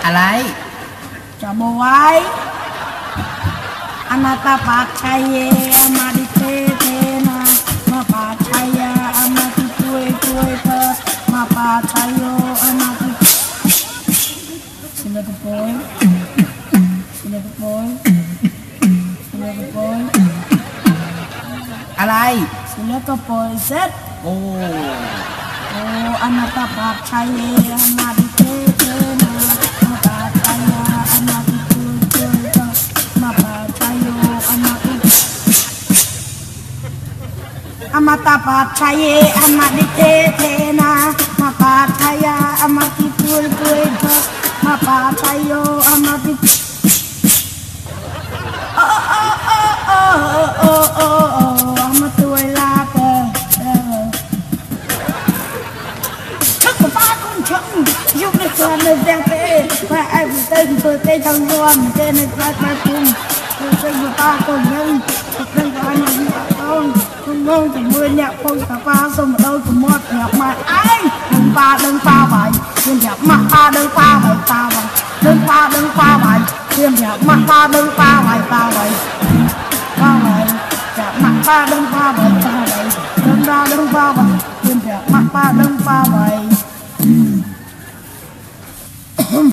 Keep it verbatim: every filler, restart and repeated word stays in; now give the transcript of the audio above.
อะไรจะบวยอนาตาปาชัยมาดิเทเทนะมาปาชัยมาติช่วยช่วยเธอมาปาชัยโยมาติสิเลกโปยสิเลกโปยสิเลกโปยอะไรสิเลกโปยเสร็จโอ้โอ้อนาตาปาชัยมาดิเทเทนะมาปาชัยมาติช่วยช่วยเธอมาปาชัยโยมาติอมตะปาชัยอมดิเทเทนะมาปาชัยอมติช่วยช่วยเธอมาปาชัยโยอมติโอ้โอ้โอ้โอ้โอ้โอ้โอ้อมตัวลาเกอชักกบ้าคุณชังยุบในส่วนในแดงเต้ไปไอ้ผู้เต้นตัวเต้นทั้งรวมเต้นในปลายปลายพุ่งตัวเต้นตัวตาคนยังเต้นกันอย่างนี้ต้องงงจะมือเนี่ยคงตาปลาสมเราจะมดอยากมาไอ้ดึงปลาดึงปลาไปเพื่อนอยากมาปลาดึงปลาไปปลาไปดึงปลาดึงปลาไปเพื่อนอยากมาปลาดึงปลาไปปลาไปปลาไปอยากมาปลาดึงปลาไปปลาไปดึงปลาดึงปลาไปเพื่อนอยากมาปลาดึงปลาไป